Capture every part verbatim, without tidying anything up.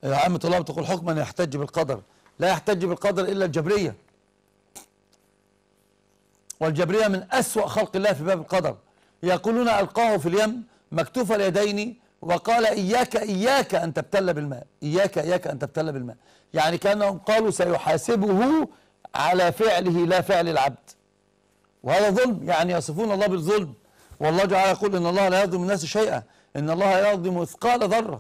عامة الله بتقول حكما يحتج بالقدر، لا يحتج بالقدر إلا الجبرية، والجبرية من أسوأ خلق الله في باب القدر. يقولون ألقاه في اليم مكتوف اليدين وقال إياك إياك أن تبتل بالماء، إياك إياك أن تبتل بالماء، يعني كأنهم قالوا سيحاسبه على فعله لا فعل العبد، وهذا ظلم، يعني يصفون الله بالظلم، والله جعل يقول إن الله لا يظلم الناس شيئا، إن الله يظلم مثقال ذرة.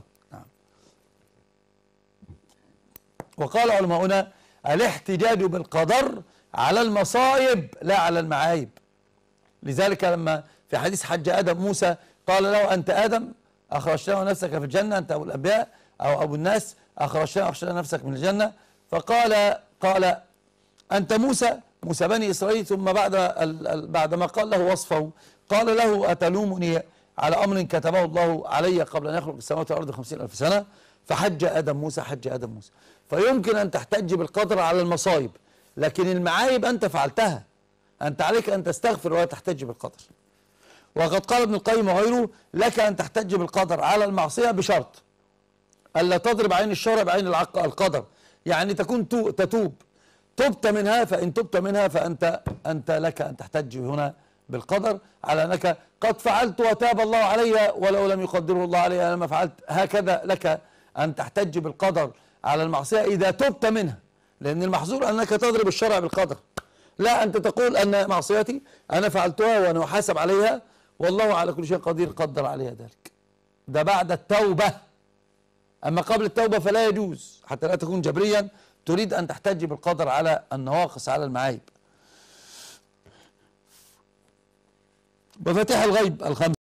وقال علماؤنا الاحتجاج بالقدر على المصائب لا على المعايب. لذلك لما في حديث حج آدم موسى قال له أنت آدم أخرجتنا نفسك في الجنة، أنت أبو الأنبياء أو أبو الناس، أخرجتنا أخرجتنا نفسك من الجنة، فقال قال أنت موسى موسى بني إسرائيل، ثم بعد بعد ما قال له وصفه قال له أتلومني على أمر كتبه الله علي قبل أن يخلق السماوات والأرض خمسين ألف سنة؟ فحج آدم موسى حج آدم موسى. فيمكن أن تحتج بالقدر على المصائب، لكن المعايب أنت فعلتها، أنت عليك أن تستغفر ولا تحتج بالقدر. وقد قال ابن القيم وغيره لك أن تحتج بالقدر على المعصية بشرط ألا تضرب عين الشرع بعين القدر، يعني تكون تتوب، تبت منها، فإن تبت منها فأنت أنت لك أن تحتج هنا بالقدر على أنك قد فعلت وتاب الله علي ولو لم يقدره الله علي أنا ما فعلت، هكذا لك أن تحتج بالقدر على المعصية إذا تبت منها، لأن المحظور أنك تضرب الشرع بالقدر، لا أنت تقول أن معصيتي أنا فعلتها وأنا أحاسب عليها والله على كل شيء قدير قدر عليها ذلك. ده بعد التوبة، أما قبل التوبة فلا يجوز، حتى لا تكون جبريا تريد أن تحتج بالقدر على النواقص على المعايب. مفاتيح الغيب الخمس